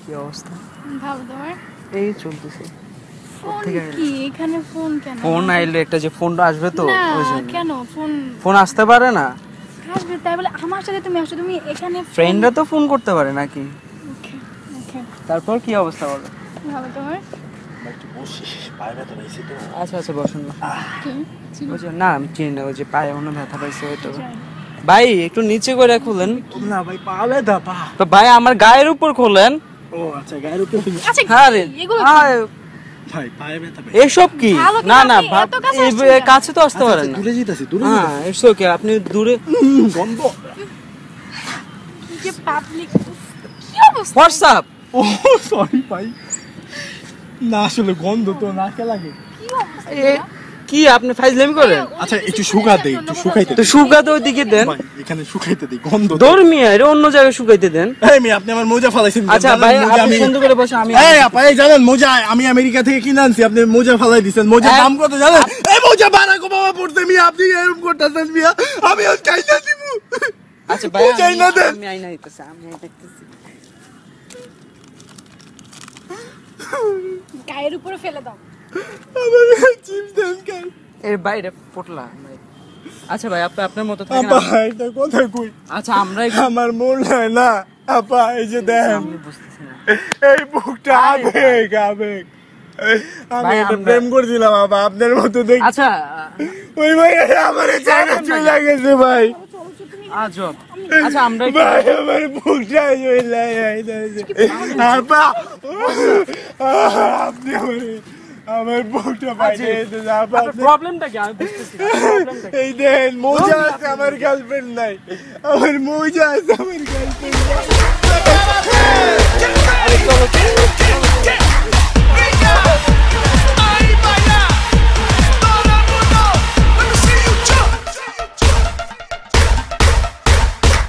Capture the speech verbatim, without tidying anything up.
কি অবস্থা? ভালো তোমার? এই চলতেছে। ফোন কি এখানে ফোন কেন? ফোন আইলে একটা যে ফোনটা আসবে তো ওই জন্য। কেন ফোন? ফোন আসতে পারে না? আসবে তাই বলে আমার সাথে তুমি আসো, তুমি এখানে ফ্রেন্ডরা তো ফোন করতে পারে নাকি? ওকে ওকে। তারপর কি অবস্থা বলো? ভালো তোমার? একটু বসিস, পায়ে ব্যথা পাইছি তো। আচ্ছা আচ্ছা বসুন না। কি? ওই যে না আমি চিনি না, ওই যে পায়ে মনে ব্যথা পাইছে হয়তো। ভাই একটু নিচে করে খুলেন না ভাই, পা ব্যথা পা। তো ভাই আমার গায়ের উপর খোলেন। ও আচ্ছা, গায়ের উপর তুমি। আচ্ছা আরে এগুলো ভাই পায়ে ব্যথা পাই। এসব কি? না না এই কাছে তো আসতে পারেন না। দূরে যেতেছি, দূরে হ্যাঁ ইটস ওকে, আপনি দূরে। গন্ধ। কি যে পাবলিক কি অবস্থা? হোয়াটসঅ্যাপ। ও সরি ভাই, না আসলে গন্ধ তো নাকে লাগে। কি অবস্থা? কি আপনি ফাইজলামি করেন? আচ্ছা একটু শুকা দেই, একটু শুকাইতে তো শুকাতে ওইদিকে দেন। ভাই এখানে শুকাইতে দেই, গন্ধ। ধর্মিয়া এর অন্য জায়গায় শুকাইতে দেন। এই মি আপনি আমার মোজা ফালাইছেন। আচ্ছা ভাই আপনি সুন্দর করে বসে। আমি এই আপা এই জানেন মোজা আমি আমেরিকা থেকে কিনে আনছি, আপনি মোজা ফালাই দিবেন। মোজা দাম কত জানেন? এই মোজা বারাক ওবামা পড়তে মি, আপনি এরকম করতেছেন মিয়া, আমি আর চাইনা দিব। আচ্ছা ভাই মোজাই না দেন। আমি আইনা দিতেছি, আমি আইনা দেখতেছি। গায়ের উপরে ফেলে দাও। আমার চিপস দেন কেন? এর বাইরে পটলা ভাই। আচ্ছা ভাই আপনি আপনার মতো থাকেন। আপা এটা কথা কই। আচ্ছা আমরা আমার মন হয় না আপা, এই যে দেন আমি বুঝতেছি না এই বুকটা আবেগ আবেগ। আমি ভাই, এটা আমরা- প্রেম করছিলাম আপা, আপনার মতো দেখি। আচ্ছা ওই ভাই আমার জায়গা চলে গেছে ভাই। আজব। আচ্ছা আমরা একটু- ভাই আমার বুকটা চলে গেছে আপা। আপনি আমার আমার বুকটা বাইরে এসে আপা। আপনার প্রবলেমটা কি আমি বুঝতেছি না প্রবলেমটা কি? এই দেন মোজা আছে, আমার গার্লফ্রেন্ড নাই। আমার মোজা আছে, আমার গার্লফ্রেন্ড